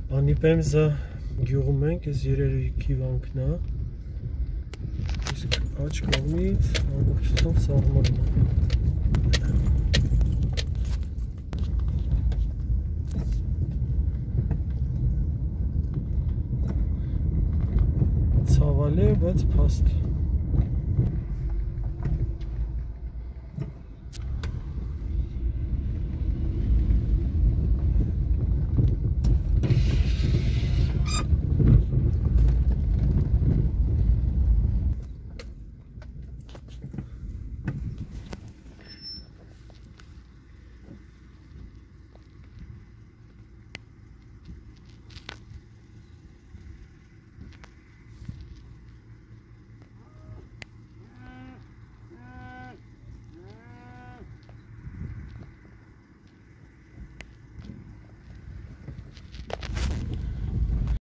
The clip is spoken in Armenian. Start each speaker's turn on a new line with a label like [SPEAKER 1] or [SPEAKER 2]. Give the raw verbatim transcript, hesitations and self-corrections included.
[SPEAKER 1] Անիպեմզը գյուղում ենք, ես երերույքի վանքն է, իսկ աչ կողմից ամբողջությամբ սաղմոնն է։ Ցավալի է, բայց փաստ։